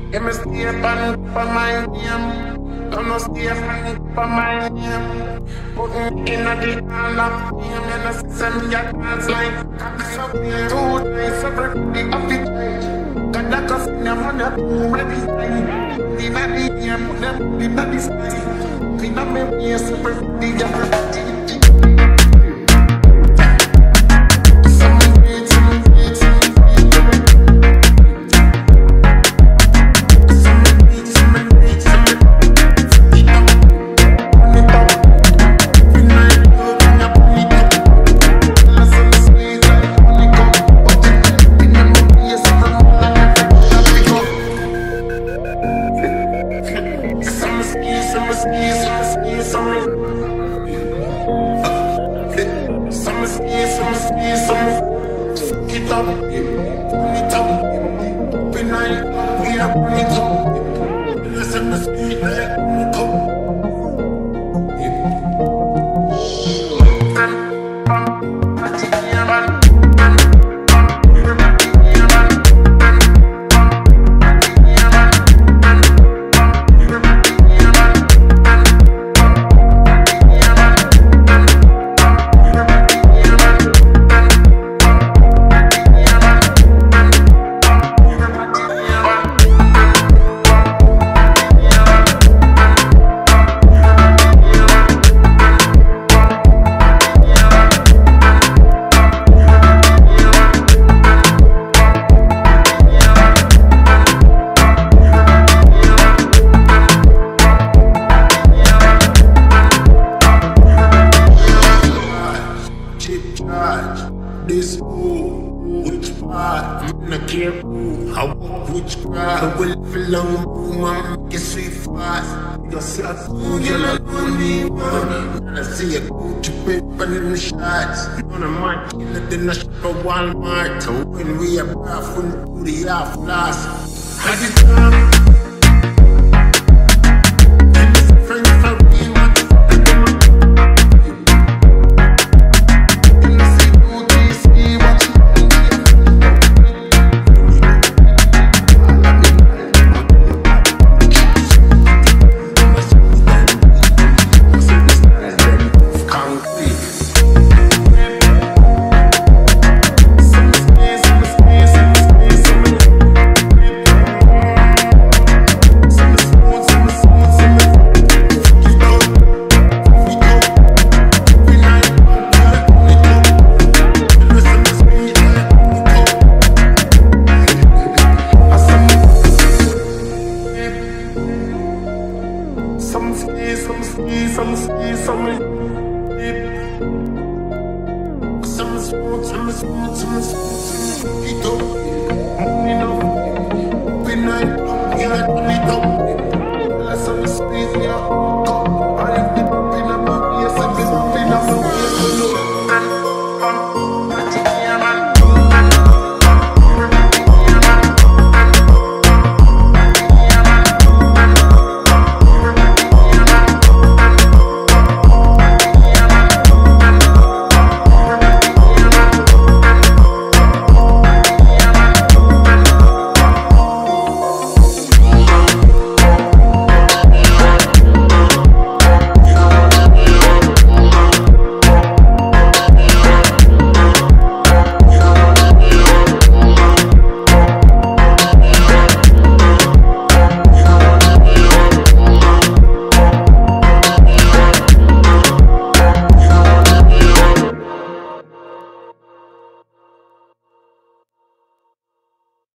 Get me stay up for my name. Don't no stay up for my name. Putting in at the hand of game. And I send me a dance like cops up here. 2 days everybody up the change. Got that cause in your money up ready time. In at the game, put them in at the sky. Clean up my waist, everybody. This which part I'm not careful. I walk which crowd. I will feel long, I'm get sweet fast. You see I do, you're not only one. I see a Gucci paper in the shots. One of my killer than I shop at Walmart. So when we are bathroom through the half last. I just some smooth.